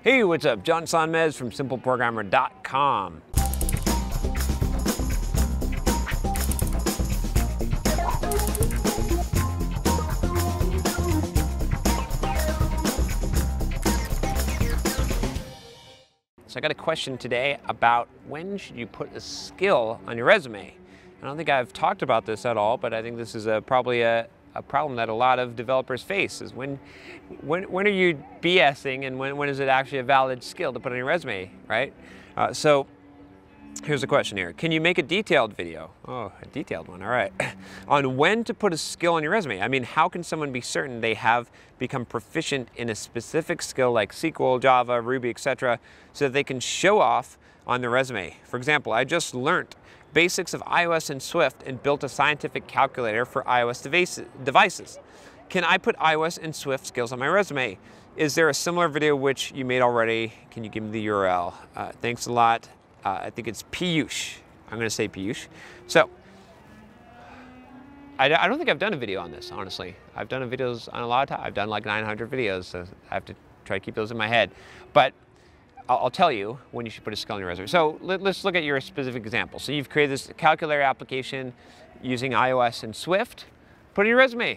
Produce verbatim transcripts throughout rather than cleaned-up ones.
Hey, what's up? John Sonmez from Simple Programmer dot com. So I got a question today about when should you put a skill on your resume? I don't think I've talked about this at all, but I think this is a, probably a, a problem that a lot of developers face is when, when, when are you BSing and when, when is it actually a valid skill to put on your resume, right? Uh, so here's the question here. Can you make a detailed video? Oh, a detailed one, all right. On when to put a skill on your resume. I mean, how can someone be certain they have become proficient in a specific skill like S Q L, Java, Ruby, et cetera, so that they can show off on their resume? For example, I just learned basics of iOS and Swift and built a scientific calculator for iOS devices. Can I put iOS and Swift skills on my resume? Is there a similar video which you made already? Can you give me the U R L? Uh, thanks a lot. Uh, I think it's Piyush. I'm going to say Piyush. So, I, I don't think I've done a video on this, honestly. I've done videos on a lot of time. I've done like nine hundred videos, so I have to try to keep those in my head. But I'll, I'll tell you when you should put a skill on your resume. So let, let's look at your specific example. So you've created this calculator application using iOS and Swift. Put it on your resume.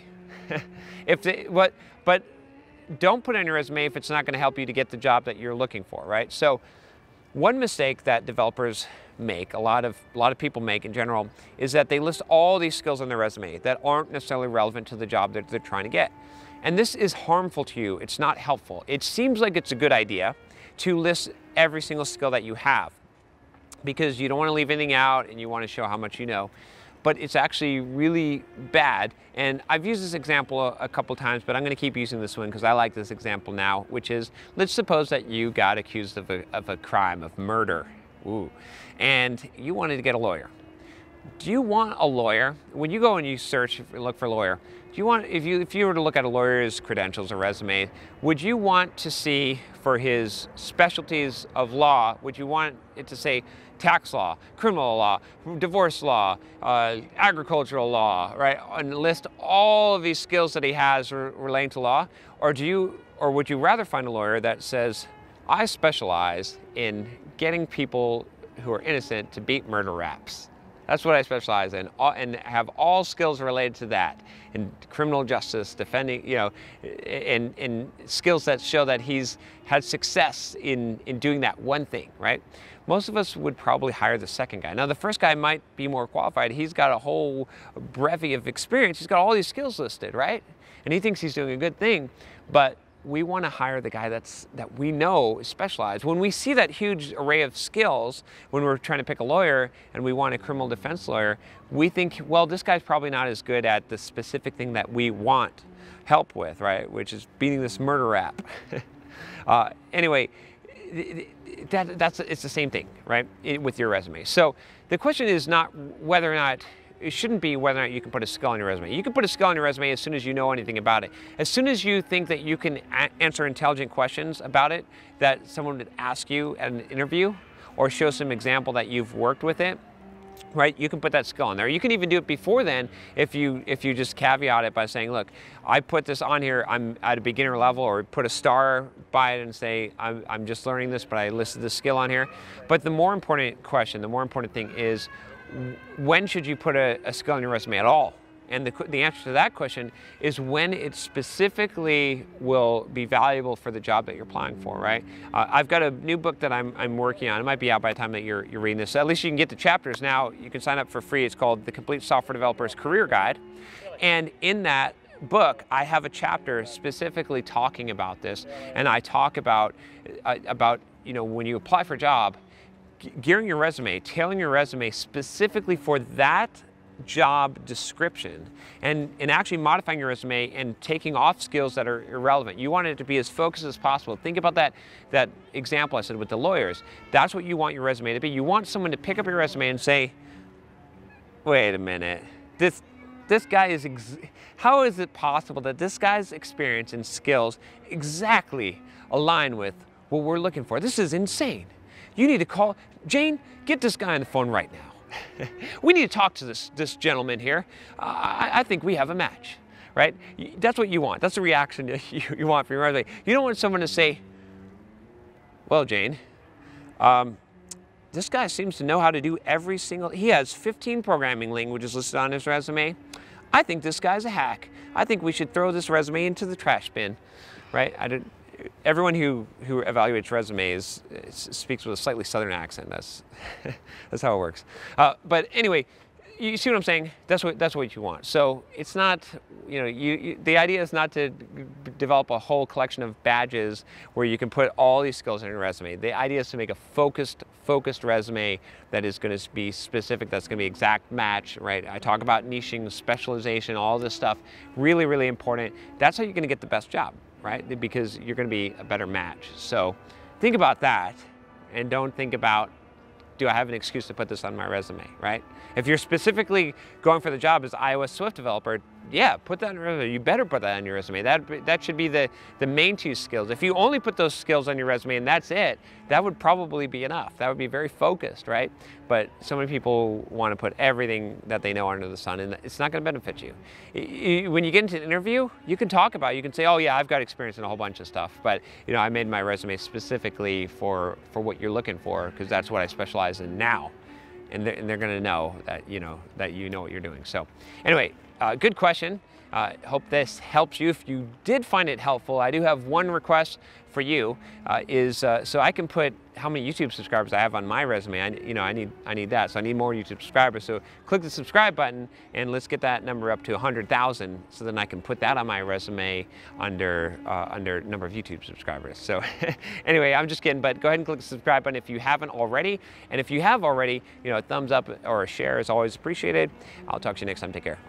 if the, what, but don't put it on your resume if it's not going to help you to get the job that you're looking for, right? So one mistake that developers make, a lot of a lot of people make in general, is that they list all these skills on their resume that aren't necessarily relevant to the job that they're trying to get. And this is harmful to you. It's not helpful. It seems like it's a good idea to list every single skill that you have because you don't want to leave anything out and you want to show how much you know. But it's actually really bad. And I've used this example a, a couple times, but I'm going to keep using this one because I like this example now, which is, let's suppose that you got accused of a, of a crime, of murder, ooh, and you wanted to get a lawyer. Do you want a lawyer? When you go and you search, look for a lawyer, do you want, if you, if you were to look at a lawyer's credentials or resume, would you want to see for his specialties of law, would you want it to say tax law, criminal law, divorce law, uh, agricultural law, right? And list all of these skills that he has re relating to law? Or do you, or would you rather find a lawyer that says, I specialize in getting people who are innocent to beat murder raps? That's what I specialize in, and have all skills related to that, in criminal justice, defending, you know, and, and skills that show that he's had success in, in doing that one thing, right? Most of us would probably hire the second guy. Now, the first guy might be more qualified. He's got a whole bevy of experience. He's got all these skills listed, right? And he thinks he's doing a good thing, but we want to hire the guy that's, that we know is specialized. When we see that huge array of skills, when we're trying to pick a lawyer and we want a criminal defense lawyer, we think, well, this guy's probably not as good at the specific thing that we want help with, right? Which is beating this murder rap. uh, anyway, that, that's, it's the same thing, right, it, with your resume. So the question is not whether or not, it shouldn't be whether or not you can put a skill on your resume. You can put a skill on your resume as soon as you know anything about it. As soon as you think that you can answer intelligent questions about it that someone would ask you at an interview or show some example that you've worked with it, right, you can put that skill on there. You can even do it before then if you if you just caveat it by saying, look, I put this on here, I'm at a beginner level, or put a star by it and say, I'm, I'm just learning this, but I listed this skill on here. But the more important question, the more important thing is, when should you put a, a skill on your resume at all? And the, the answer to that question is when it specifically will be valuable for the job that you're applying for, right? Uh, I've got a new book that I'm, I'm working on. It might be out by the time that you're, you're reading this. So at least you can get the chapters now. You can sign up for free. It's called The Complete Software Developer's Career Guide. And in that book, I have a chapter specifically talking about this. And I talk about, uh, about you know, when you apply for a job, gearing your resume, tailoring your resume specifically for that job description, and, and actually modifying your resume and taking off skills that are irrelevant. You want it to be as focused as possible. Think about that, that example I said with the lawyers. That's what you want your resume to be. You want someone to pick up your resume and say, wait a minute, this, this guy is, ex how is it possible that this guy's experience and skills exactly align with what we're looking for? This is insane. You need to call, Jane, get this guy on the phone right now. We need to talk to this, this gentleman here. Uh, I, I think we have a match, right? That's what you want. That's the reaction you, you want from your resume. You don't want someone to say, Well, Jane, um, this guy seems to know how to do every single, he has fifteen programming languages listed on his resume. I think this guy's a hack. I think we should throw this resume into the trash bin, right? I didn't, everyone who, who evaluates resumes speaks with a slightly southern accent. That's, that's how it works. Uh, but anyway, you see what I'm saying? That's what that's what you want. So it's not, you know, you, you the idea is not to develop a whole collection of badges where you can put all these skills in your resume. The idea is to make a focused, focused resume that is going to be specific, that's going to be exact match, right? I talk about niching, specialization, all this stuff. Really, really important. That's how you're going to get the best job, right? Because you're going to be a better match. So think about that, and don't think about, do I have an excuse to put this on my resume, right? If you're specifically going for the job as iOS Swift developer, yeah, put that on your resume. You better put that on your resume. That, that should be the, the main two skills. If you only put those skills on your resume and that's it, that would probably be enough. That would be very focused, right? But so many people want to put everything that they know under the sun, and it's not going to benefit you. When you get into an interview, you can talk about it. You can say, oh yeah, I've got experience in a whole bunch of stuff, but you know, I made my resume specifically for, for what you're looking for, because that's what I specialize in now. And they're, and they're going to know that you know that you know what you're doing. So anyway, uh, good question. Uh, hope this helps you. If you did find it helpful, I do have one request for you, uh, is uh, so I can put how many YouTube subscribers I have on my resume. I, you know, I need I need that. So I need more YouTube subscribers. So click the subscribe button and let's get that number up to one hundred thousand, so then I can put that on my resume under uh, under number of YouTube subscribers. So anyway, I'm just kidding, but go ahead and click the subscribe button if you haven't already. And if you have already, you know, a thumbs up or a share is always appreciated. I'll talk to you next time. Take care.